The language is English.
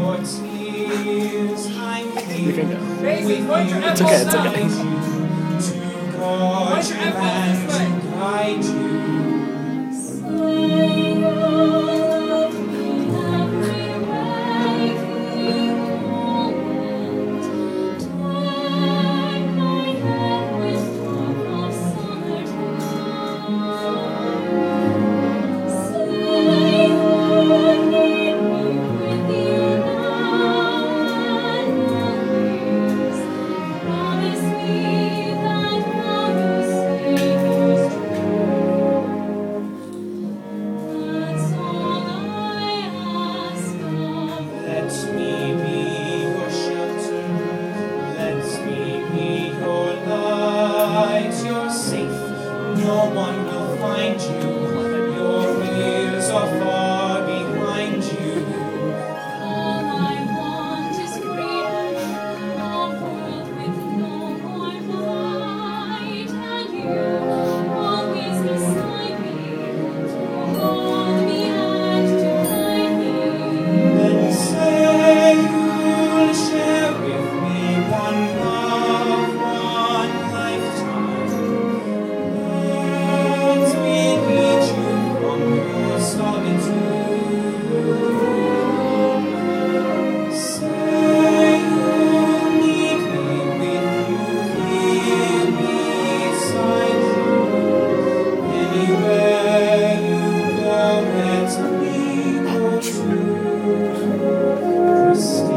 You can go. It's okay, it's okay. What's your You're safe, no one will find you. Your fears are far behind you. All I want is freedom, a world with no more fight, and you always beside me, to hold me and to guide me. Then say you'll share with me one love, one lifetime. Let me lead you from your solitude. Say you'll meet me with you here beside you. Anywhere you go, let me go too.